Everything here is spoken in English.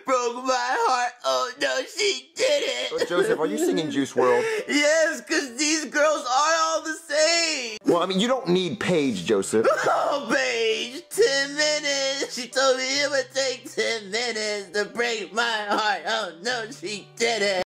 broke my heart. Oh no, she did it. Oh, Joseph, are you singing Juice WRLD? Yes, because these girls are all the same. Well, I mean, you don't need Paige, Joseph. Oh, Paige, 10 minutes. She told me it would take 10 minutes to break my heart. Oh no, she did it.